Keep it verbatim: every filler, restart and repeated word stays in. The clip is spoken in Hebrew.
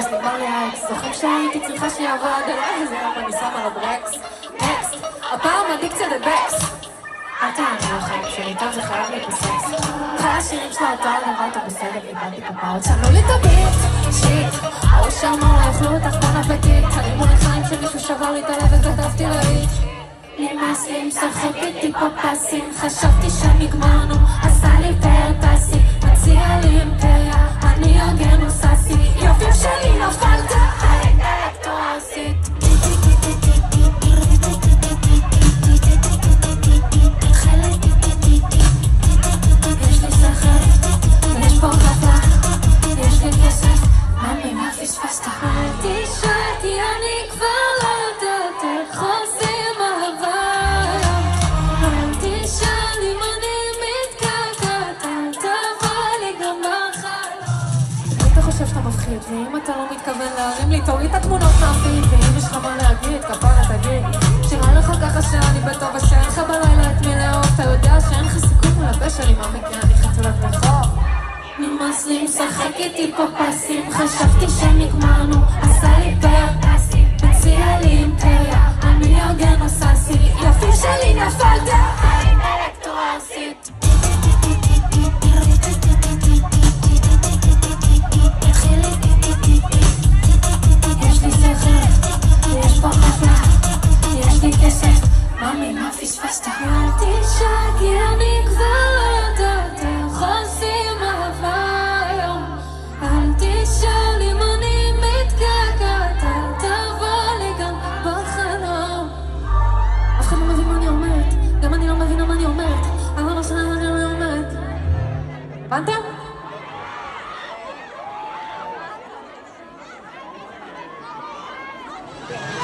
חלאס, נגמר לי האקס. זוכר שהייתי צריכה שיעבור עד אליי, זה גם אני שמה לו ברקס. נקסט, הפעם אני קצת הבקס. אל תעני לחיים שלי, טוב זה חייב להתבסס. חי השירים שלה אותו על דבר, טוב בסדר, איבדתי כפרות. שמנו לי את הביט, שיט. הראש אמור לאכלו אותך בון אפטיט. הרימו לחיים שמישהו שבר לי את הלב וכתבתי להיט. נמאס לי משחק איתי פה פסים. חשבתי שנגמרנו, עשה לי פרפסי. מציע לי אימפריה, אני ארגן וססי. יופים שלי נפלת, היי אלקטרוסית. יש לי שכל, יש פה חפה, יש לי כסף. ממי, מה פספסת? אל תשאלתי, אני כבר לא יודעת איך עושים אהבה. אל תשאל אם אני מתקעקעת, אל תבוא לי גם בחלום. היית חושב שאתה מפחיד, ואם אתה לא מתכוון להרים לי, תוריד את התמונות מהפיד. ואם יש לך מה להגיד, כפרה תגיד. שירה לך ככה שאני בטוב שאין לך בלילה את מי לאהוב. אתה יודע שאין לך סיכוי מול הפה שלי, מה מכיר אני חתולת רחוב. נמאס לי משחק איתי פה פסים. חשבתי שנגמרנו, עשה לי פרפסי. מציע לי אימפריה, אני ארגן וססי. יופי שלי נפלת, היי אלקטרוסית. יש לי שכל, יש פה חפה, יש לי כסף. ממי, מה פספסת? אל תשאל כי אני כבר לא יודעת איך עושים אהבה היום. אל תשאל אם אני מתקעקעת, אל תבוא לי גם בחלום. אף אחד לא מבין מה אני אומרת, גם אני לא מבינה מה אני אומרת. אני לא משנה מה אני אומרת. הבנתם? Yeah.